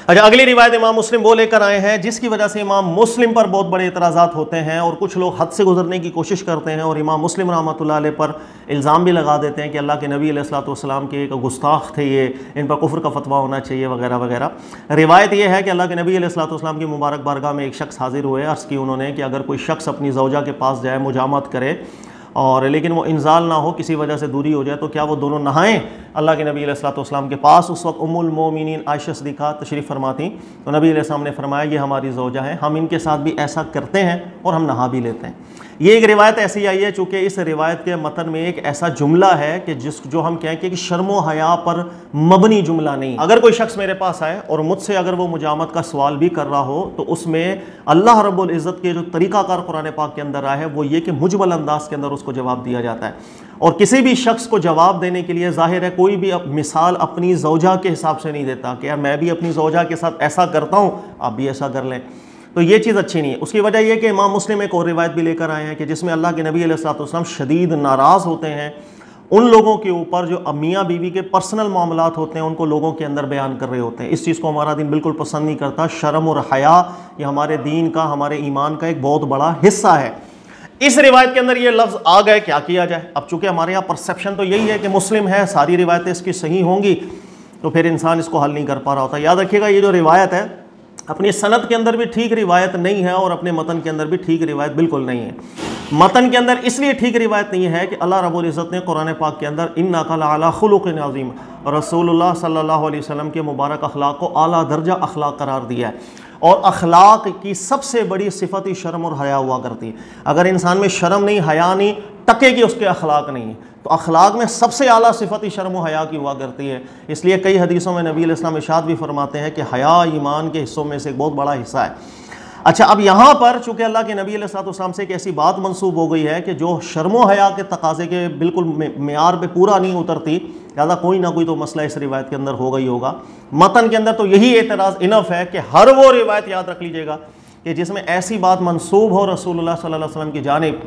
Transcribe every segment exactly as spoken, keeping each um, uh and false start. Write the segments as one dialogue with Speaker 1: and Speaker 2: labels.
Speaker 1: अच्छा, अगली रिवायत इमाम मुस्लिम वो लेकर आए हैं जिसकी वजह से इमाम मुस्लिम पर बहुत बड़े इतराज़ात होते हैं और कुछ लोग हद से गुजरने की कोशिश करते हैं और इमाम मुस्लिम रहमतुल्लाह अलैह पर इल्ज़ाम भी लगा देते हैं कि अल्लाह के नबी अलैहिस्सलातु वस्सलाम के एक गुस्ताख थे, ये इन पर कुफ्र का फतवा होना चाहिए वगैरह वगैरह। रिवायत ये है कि अल्लाह के नबी अलैहिस्सलातु वस्सलाम की मुबारक बारगाह में एक शख्स हाजिर हुए। अर्ज़ की उन्होंने कि अगर कोई शख्स अपनी ज़ौजा के पास जाए, मुजामत करे और लेकिन वो इंजाल ना हो, किसी वजह से दूरी हो जाए, तो क्या वो दोनों नहाएं? अल्लाह के नबी अलैहिस्सलातु वस्सलाम के पास उस वक्त उम्मुल मोमिनीन आयशा सिद्दीक़ा तशरीफ़ फरमाती, तो नबी अलैहिस्सलाम ने फरमाया ये हमारी ज़ौजा है, हम इनके साथ भी ऐसा करते हैं और हम नहा भी लेते हैं। ये एक रिवायत ऐसी आई है चूँकि इस रिवायत के मतन में एक ऐसा जुमला है कि जिस जो हम कहें कि शर्मो हया पर मबनी जुमला नहीं। अगर कोई शख्स मेरे पास आए और मुझसे अगर वो मुजामत का सवाल भी कर रहा हो तो उसमें अल्लाह रब्बुल इज़्ज़त के जो तरीक़ाकार कुरान पाक के अंदर आया है वो ये कि मुजमल अंदाज के अंदर उसको जवाब दिया जाता है। और किसी भी शख्स को जवाब देने के लिए ज़ाहिर है कोई भी मिसाल अपनी ज़ौजा के हिसाब से नहीं देता कि यार मैं भी अपनी ज़ौजा के साथ ऐसा करता हूँ, आप भी ऐसा कर लें, तो ये चीज़ अच्छी नहीं है। उसकी वजह यह कि इमाम मुस्लिम एक और रिवायत भी लेकर आए हैं कि जिसमें अल्लाह के नबी अलैहिस्सलातु वस्सलाम शदीद नाराज़ होते हैं उन लोगों के ऊपर जो मियाँ बीवी के पर्सनल मामलात होते हैं उनको लोगों के अंदर बयान कर रहे होते हैं। इस चीज़ को हमारा दीन बिल्कुल पसंद नहीं करता। शर्म और हया ये हमारे दीन का, हमारे ईमान का एक बहुत बड़ा हिस्सा है। इस रिवायत के अंदर ये लफ्ज़ आ गए, क्या किया जाए? अब चूँकि हमारे यहाँ परसेप्शन तो यही है कि मुस्लिम है, सारी रिवायतें इसकी सही होंगी, तो फिर इंसान इसको हल नहीं कर पा रहा होता। याद रखिएगा ये जो रिवायत है अपनी सनद के अंदर भी ठीक रिवायत नहीं है और अपने मतन के अंदर भी ठीक रिवायत बिल्कुल नहीं है। मतन के अंदर इसलिए ठीक रिवायत नहीं है कि अल्लाह रब्बुल इज़्ज़त ने कुरान पाक के अंदर इन्नका लअला खुलुक़िन अज़ीम रसूलुल्लाह सल्लल्लाहु अलैहि वसल्लम के मुबारक अखलाक को आला दर्जा अखलाक करार दिया है और अखलाक की सबसे बड़ी सिफत ही शर्म और हया हुआ करती है। अगर इंसान में शर्म नहीं, हया नहीं, टकेगी उसके अखलाक नहीं है, तो अखलाक में सबसे आला सिफत ही शर्म व हया की हुआ करती है। इसलिए कई हदीसों में नबी अलैहिस्सलाम इरशाद भी फरमाते हैं कि हया ईमान के हिस्सों में से एक बहुत बड़ा हिस्सा है। अच्छा, अब यहाँ पर चूँकि अल्लाह के नबी अलैहिस्सलाम से एक ऐसी बात मंसूब हो गई है कि जो शर्म व हया के तकाज़े के बिल्कुल मेयार पे पूरा नहीं उतरती, ज़्यादा कोई ना कोई तो मसला इस रिवायत के अंदर होगा ही होगा। मतन के अंदर तो यही एतराज़ इनफ है कि हर वो रिवायत याद रख लीजिएगा कि जिसमें ऐसी बात मंसूब हो रसूलुल्लाह सल्लल्लाहु अलैहि वसल्लम की जानिब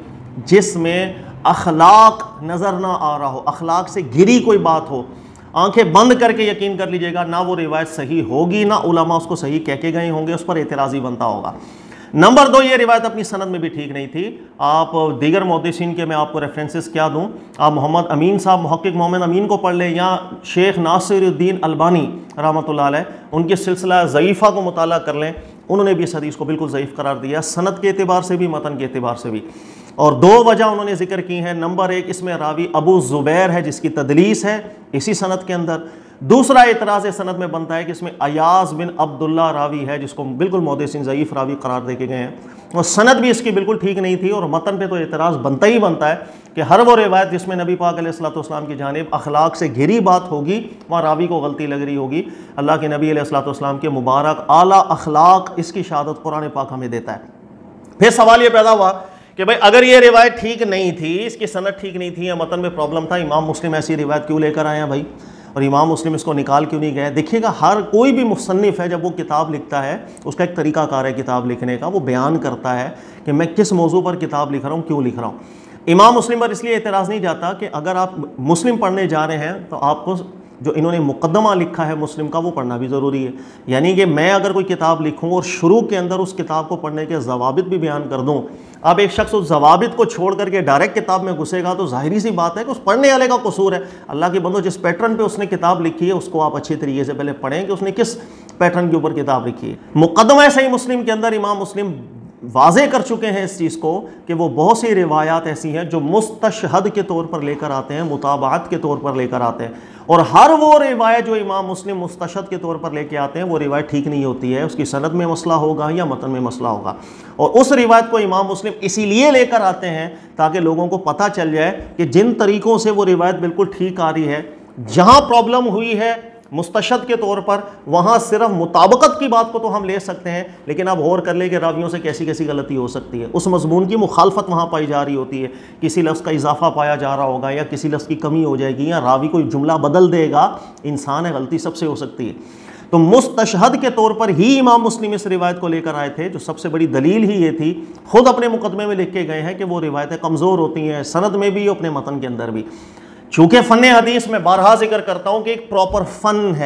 Speaker 1: जिसमें अखलाक नज़र ना आ रहा हो, अखलाक से घिरी कोई बात हो, आंखें बंद करके यकीन कर लीजिएगा ना वो रिवायत सही होगी, ना उलमा उसको सही कह के गए होंगे, उस पर एतराज़ी बनता होगा। नंबर दो, ये रिवायत अपनी सनद में भी ठीक नहीं थी। आप दीगर मुहद्दिसीन के मैं आपको रेफरेंसेस क्या दूं, आप मोहम्मद अमीन साहब, मुहक्किक मोहम्मद अमीन को पढ़ लें या शेख नासिरुद्दीन अलबानी रहमतुल्लाह अलैह उनके सिलसिला ज़ईफ़ा को मुताला कर लें, उन्होंने भी इस हदीस को बिल्कुल ज़ईफ़ करार दिया, सनद के एतबार से भी, मतन के एतबार से भी। और दो वजह उन्होंने जिक्र की हैं। नंबर एक, इसमें रावी अबू ज़ुबैर है जिसकी तदलीस है इसी सनद के अंदर। दूसरा एतराज़ सनद में बनता है कि इसमें अयाज़ बिन अब्दुल्ला रावी है जिसको बिल्कुल मुहद्दिसीन ज़ईफ़ रावी करार दे के गए हैं और सनद भी इसकी बिल्कुल ठीक नहीं थी। और मतन पे तो एतराज़ बनता ही बनता है कि हर वो रिवायत जिसमें नबी पाक अलैहिस्सलातु वस्सलाम की जानिब अखलाक से घिरी बात होगी वहाँ रावी को गलती लग रही होगी। अल्लाह के नबी अलैहिस्सलातु वस्सलाम के मुबारक आला अखलाक इसकी शहादत कुरान पाक हमें देता है। फिर सवाल ये पैदा हुआ कि भाई अगर ये रिवायत ठीक नहीं थी, इसकी सनद ठीक नहीं थी या मतन में प्रॉब्लम था, इमाम मुस्लिम ऐसी रिवायत क्यों लेकर आए हैं भाई, और इमाम मुस्लिम इसको निकाल क्यों नहीं गए? देखिएगा हर कोई भी मुसन्निफ़ है जब वो किताब लिखता है उसका एक तरीक़ाकार है किताब लिखने का, वो बयान करता है कि मैं किस मौजू पर किताब लिख रहा हूँ, क्यों लिख रहा हूँ। इमाम मुस्लिम पर इसलिए एतराज़ नहीं जाता कि अगर आप मुस्लिम पढ़ने जा रहे हैं तो आपको जो इन्होंने मुकद्दमा लिखा है मुस्लिम का वो पढ़ना भी ज़रूरी है। यानी कि मैं अगर कोई किताब लिखूँ और शुरू के अंदर उस किताब को पढ़ने के ज़वाबित भी बयान कर दूँ, अब एक शख्स उस ज़वाबित को छोड़ करके डायरेक्ट किताब में घुसेगा तो जाहिर सी बात है कि उस पढ़ने वाले का कसूर है। अल्लाह के बंदो, जिस पैटर्न पे उसने किताब लिखी है उसको आप अच्छी तरीके से पहले पढ़ें कि उसने किस पैटर्न के ऊपर किताब लिखी है। मुकद्दमा सही मुस्लिम के अंदर इमाम मुस्लिम वाज़े कर चुके हैं इस चीज़ को कि वो बहुत सी रिवायात ऐसी हैं जो मुस्तशहद के तौर पर लेकर आते हैं, मुताबात के तौर पर लेकर आते हैं, और हर वो रिवायत जो इमाम मुस्लिम मुस्तशहद के तौर पर लेके आते हैं वो रिवायत ठीक नहीं होती है, उसकी सनद में मसला होगा या मतन में मसला होगा। और उस रिवायत को इमाम मुस्लिम इसीलिए लेकर आते हैं ताकि लोगों को पता चल जाए कि जिन तरीक़ों से वो रिवायत बिल्कुल ठीक आ रही है, जहाँ प्रॉब्लम हुई है मुस्तशद के तौर पर वहाँ सिर्फ मुताबकत की बात को तो हम ले सकते हैं, लेकिन अब गौर कर ले कि रावियों से कैसी कैसी गलती हो सकती है, उस मजमून की मुखालफत वहाँ पाई जा रही होती है, किसी लफ्ज़ का इजाफा पाया जा रहा होगा या किसी लफ्ज़ की कमी हो जाएगी या रावी कोई जुमला बदल देगा, इंसान है, गलती सबसे हो सकती है। तो मुस्तशहद के तौर पर ही इमाम मुस्लिम इस रिवायत को लेकर आए थे, जो सबसे बड़ी दलील ही ये थी, खुद अपने मुकदमे में लिख के गए हैं कि वो रिवायतें कमज़ोर होती हैं, सनद में भी अपने मतन के अंदर भी। चूँकि फ़न हदीस में बारहा जिक्र करता हूँ कि एक प्रॉपर फ़न है,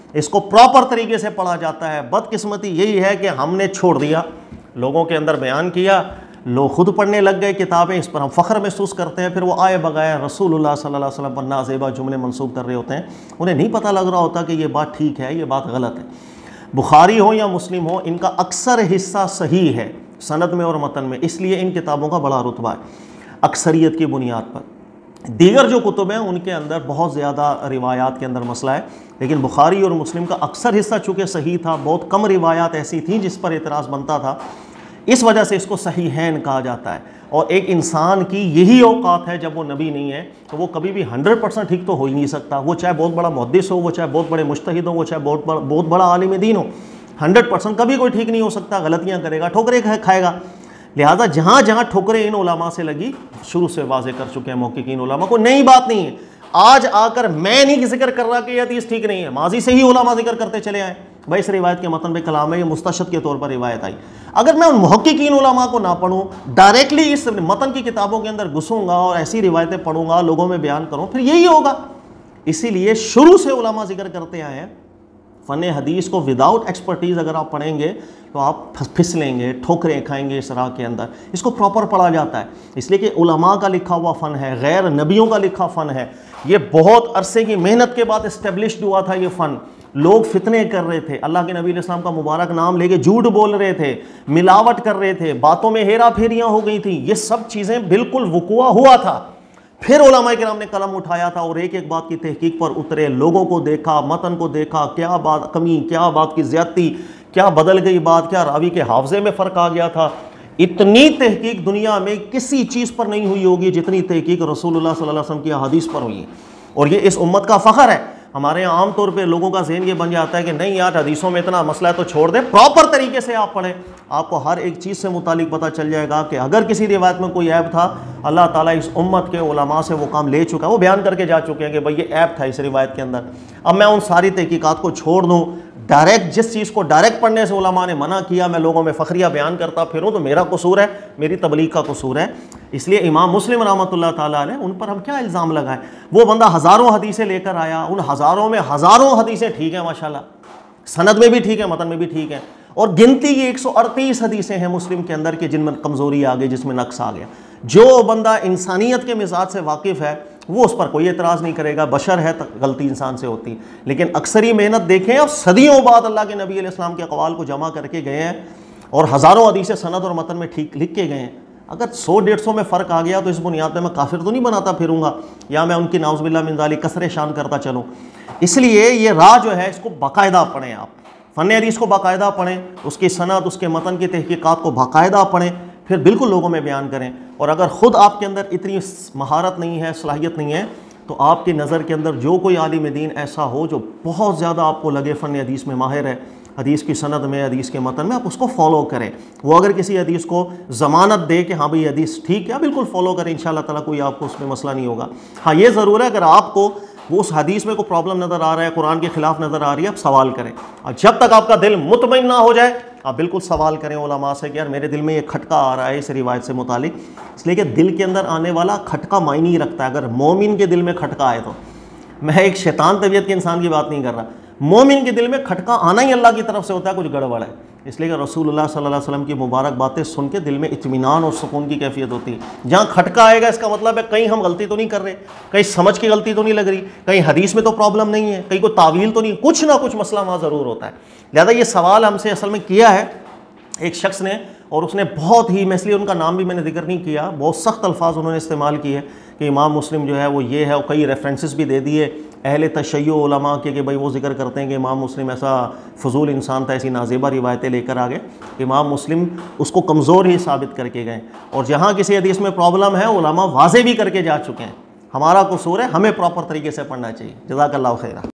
Speaker 1: इसको प्रॉपर तरीके से पढ़ा जाता है। बदकिस्मती यही है कि हमने छोड़ दिया, लोगों के अंदर बयान किया, लोग खुद पढ़ने लग गए किताबें, इस पर हम फ़ख्र महसूस करते हैं, फिर वो आए बगाया रसूलुल्लाह सल्लल्लाहु अलैहि वसल्लम पर नाज़ेबा जुमले मंसूब कर रहे होते हैं, उन्हें नहीं पता लग रहा होता कि ये बात ठीक है, ये बात गलत है। बुखारी हो या मुस्लिम हो, इनका अक्सर हिस्सा सही है सनद में और मतन में, इसलिए इन किताबों का बड़ा रुतबा है अक्सरियत की बुनियाद पर। दीगर जो कुतुब हैं उनके अंदर बहुत ज़्यादा रिवायात के अंदर मसला है, लेकिन बुखारी और मुस्लिम का अक्सर हिस्सा चूँकि सही था, बहुत कम रिवायात ऐसी थी जिस पर एतराज़ बनता था, इस वजह से इसको सहीहैन कहा जाता है। और एक इंसान की यही औकात है, जब वो नबी नहीं है तो वो कभी भी हंड्रेड परसेंट ठीक तो हो ही नहीं सकता। वो चाहे बहुत बड़ा मुहद्दिस हो, वो चाहे बहुत बड़े मुज्तहिद हो, वो चाहे बहुत बड़ा बहुत बड़ा आलिम दीन हो, हंड्रेड परसेंट कभी कोई ठीक नहीं हो सकता, गलतियाँ करेगा, ठोकरें खाएगा। लिहाजा जहाँ जहाँ ठोकरें इन उलमा से लगी, शुरू से वाज़े कर चुके हैं मुहक्किकीन उलमा को, नई बात नहीं है। आज आकर मैं नहीं जिक्र कर रहा कि यह हदीस ठीक नहीं है, माजी से ही उलमा जिक्र करते चले आए भाई इस रिवायत के मतन में कलाम है, ये मुस्तशद के तौर पर रिवायत आई। अगर मैं उन मुहक्किकीन उलमा को ना पढ़ूँ, डायरेक्टली इस मतन की किताबों के अंदर घुसूँगा और ऐसी रिवायतें पढ़ूँगा, लोगों में बयान करूँ, फिर यही होगा। इसीलिए शुरू से उलमा जिक्र करते आए हैं। फ़न हदीस को विदाउट एक्सपर्टीज़ अगर आप पढ़ेंगे तो आप फिसलेंगे, ठोकरें खाएंगे इस राह के अंदर। इसको प्रॉपर पढ़ा जाता है, इसलिए कि उलमा का लिखा हुआ फ़न है, गैर नबियों का लिखा फ़न है। ये बहुत अरसे की मेहनत के बाद इस्टेब्लिश्ड हुआ था ये फ़न। लोग फितने कर रहे थे, अल्लाह के नबी अलैहिस्सलाम का मुबारक नाम लेके झूठ बोल रहे थे, मिलावट कर रहे थे, बातों में हेरा फेरियाँ हो गई थी, ये सब चीज़ें बिल्कुल वुक़ुआ हुआ था। फिर उलमा किराम ने कलम उठाया था और एक एक बात की तहकीक पर उतरे, लोगों को देखा, मतन को देखा, क्या बात कमी, क्या बात की ज़्यादती, क्या बदल गई बात, क्या रावी के हाफजे में फ़र्क आ गया था। इतनी तहकीक दुनिया में किसी चीज़ पर नहीं हुई होगी जितनी तहकीक रसूलुल्लाह सल्लल्लाहु अलैहि वसल्लम की हदीस पर हुई है। और ये इस उम्मत का फ़ख्र है। हमारे यहाँ आम तौर पे लोगों का ज़हन ये बन जाता है कि नहीं यार हदीसों में इतना मसला है तो छोड़ दें। प्रॉपर तरीके से आप पढ़ें, आपको हर एक चीज़ से मुतालिक पता चल जाएगा कि अगर किसी रिवायत में कोई ऐब था, अल्लाह ताला इस उम्मत के उलमा से वो काम ले चुका है, वो बयान करके जा चुके हैं कि भाई ये ऐब था इस रिवायत के अंदर। अब मैं उन सारी तहकीकात को छोड़ दूँ, डायरेक्ट जिस चीज़ को डायरेक्ट पढ़ने से उलमा ने मना किया, मैं लोगों में फ़ख्रिया बयान करता फिरूँ तो मेरा कसूर है, मेरी तबलीग का कसूर है। इसलिए इमाम मुस्लिम रहमतुल्लाह ताला अलैह, उन पर हम क्या इल्ज़ाम लगाएं। वो बंदा हज़ारों हदीसें लेकर आया, उन हज़ारों में हज़ारों हदीसें ठीक हैं माशाल्लाह, सनद में भी ठीक है, मतन में भी ठीक है, और गिनती की एक सौ अड़तीस हदीसें हैं मुस्लिम के अंदर के जिनमें कमज़ोरी आ गई, जिसमें नक्स आ गया। जो बंदा इंसानियत के मिजाज से वाकिफ़ है वो उस पर कोई एतराज़ नहीं करेगा, बशर है तो गलती इंसान से होती है। लेकिन अक्सरी मेहनत देखें और सदियों बाद अल्लाह के नबी अलैहिस्सलाम के अक़वाल को जमा करके गए हैं और हज़ारों हदीसें सनद और मतन में ठीक लिख के गए हैं। अगर सौ डेढ़ सौ में फ़र्क आ गया तो इस बुनियाद पर मैं काफिर तो नहीं बनाता फिरूंगा या मैं उनकी नाउज़ुबिल्लाह मिन ज़ालिक कसरे शान करता चलूँ। इसलिए ये राह जो है इसको बाकायदा पढ़ें, आप फ़न हदीस को बाकायदा पढ़ें, उसकी सनद उसके मतन की तहकीकात को बाकायदा पढ़ें, फिर बिल्कुल लोगों में बयान करें। और अगर ख़ुद आपके अंदर इतनी महारत नहीं है, सलाहियत नहीं है, तो आपकी नज़र के अंदर जो कोई आलिम दीन ऐसा हो जो बहुत ज़्यादा आपको लगे फ़न हदीस में माहिर है, हदीस की सनद में, हदीस के मतन में, आप उसको फॉलो करें। वो अगर किसी हदीस को ज़मानत दे कि हाँ भाई हदीस ठीक है, बिल्कुल फॉलो करें, इंशाअल्लाह ताला कोई आपको उसमें मसला नहीं होगा। हाँ ये ज़रूर है अगर आपको वो उस हदीस में कोई प्रॉब्लम नज़र आ रहा है, कुरान के ख़िलाफ़ नज़र आ रही है, आप सवाल करें। और जब तक आपका दिल मुतमईन ना हो जाए आप बिल्कुल सवाल करें उलमा से कि यार मेरे दिल में ये खटका आ रहा है इस रिवायत से मुतालिक। इसलिए कि दिल के अंदर आने वाला खटका मायने ही रखता है। अगर मोमिन के दिल में खटका आए तो, मैं एक शैतान तबीयत के इंसान की बात नहीं कर रहा, मोमिन के दिल में खटका आना ही अल्लाह की तरफ से होता है, कुछ गड़बड़ है। इसलिए कि रसूलुल्लाह सल्लल्लाहु अलैहि वसल्लम की मुबारक बातें सुन के दिल में इत्मीनान और सुकून की कैफियत होती है। जहाँ खटका आएगा इसका मतलब है कहीं हम गलती तो नहीं कर रहे, कहीं समझ की गलती तो नहीं लग रही, कहीं हदीस में तो प्रॉब्लम नहीं है, कहीं कोई तावील तो नहीं, कुछ ना कुछ मसला वहाँ ज़रूर होता है। लिहाजा ये सवाल हमसे असल में किया है एक शख्स ने, और उसने बहुत ही, मैं इसलिए उनका नाम भी मैंने जिक्र नहीं किया, बहुत सख्त अल्फाज उन्होंने इस्तेमाल किए कि इमाम मुस्लिम जो है वो ये है, और कई रेफरेंसेस भी दे दिए अहले तशय्यो उलमा के कि भाई वो जिक्र करते हैं कि इमाम मुस्लिम ऐसा फजूल इंसान था, ऐसी नाजेबा रिवायतें लेकर आ गए। इमाम मुस्लिम उसको कमज़ोर ही साबित करके गए, और जहाँ किसी हदीस में प्रॉब्लम है उलमा वाज़े भी करके जा चुके हैं। हमारा कसूर है, हमें प्रॉपर तरीके से पढ़ना चाहिए। जज़ाकल्लाहु खैरा।